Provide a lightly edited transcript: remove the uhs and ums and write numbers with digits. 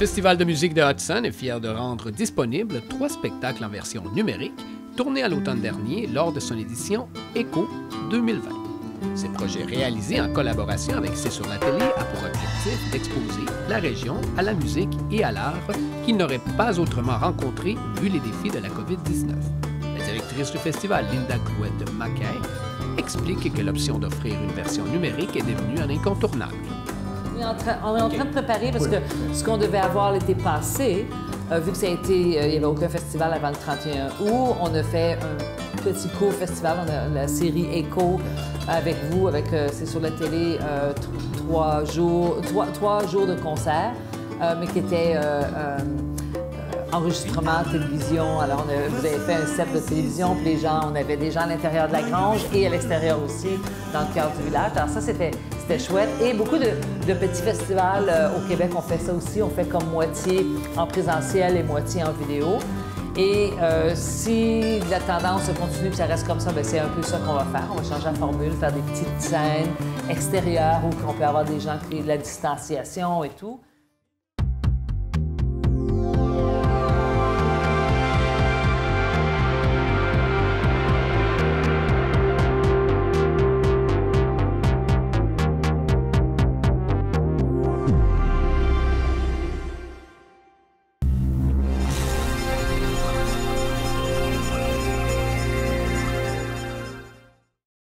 Festival de musique de Hudson est fier de rendre disponibles 3 spectacles en version numérique, tournés à l'automne dernier lors de son édition ECHO 2020. Ces projets réalisés en collaboration avec C'est sur la télé a pour objectif d'exposer la région à la musique et à l'art qu'ils n'auraient pas autrement rencontré vu les défis de la COVID-19. La directrice du festival, Linda Clouette-Mackay, explique que l'option d'offrir une version numérique est devenue un incontournable. On est en train de préparer parce que ce qu'on devait avoir l'été passé, vu que ça a été, il n'y avait aucun festival avant le 31 août, on a fait un petit court festival, on a la série ECHO avec vous, avec C'est sur la télé, 3 jours de concert, mais qui était enregistrement, télévision. Alors, vous avez fait un set de télévision, puis on avait des gens à l'intérieur de la grange et à l'extérieur aussi, dans le cœur du village. Alors ça, c'était chouette. Et beaucoup de petits festivals au Québec, on fait ça aussi. On fait comme moitié en présentiel et moitié en vidéo. Et si la tendance continue et ça reste comme ça, bien, c'est un peu ça qu'on va faire. On va changer la formule, faire des petites scènes extérieures où on peut avoir des gens qui créent de la distanciation et tout.